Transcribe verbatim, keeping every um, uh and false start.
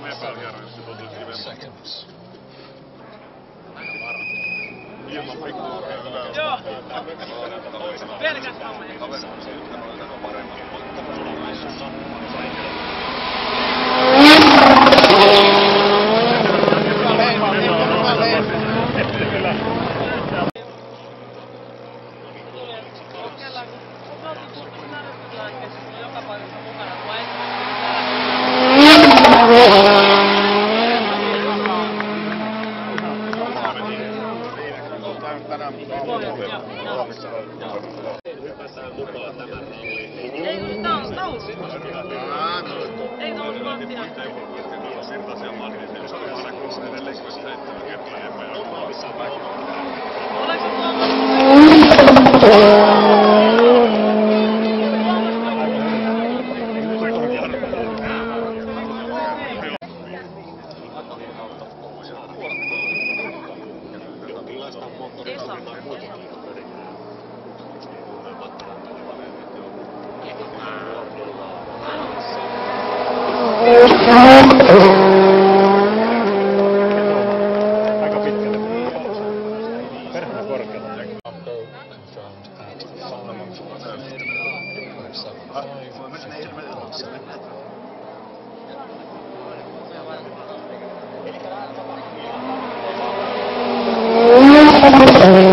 seconds. Ilman pikkuukea hyvää. Joo. Pelkästään meidän. Joka paikassa mukana, kun tänään hypätään mukaan tämän ralliin. ei, tää on tausi. Ei nousi Mattia. Sirtaisia Matti, eli se oli aina neljäkymmentäseitsemän kertaa enemmän. Oletko Aika pitkälle. Perhana korkealla. Thank you.